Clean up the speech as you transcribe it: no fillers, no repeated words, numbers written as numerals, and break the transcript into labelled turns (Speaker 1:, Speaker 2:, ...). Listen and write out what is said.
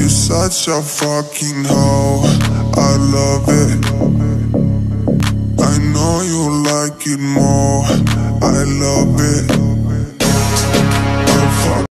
Speaker 1: such a fucking hoe. I love it. I know you like it more. I love it.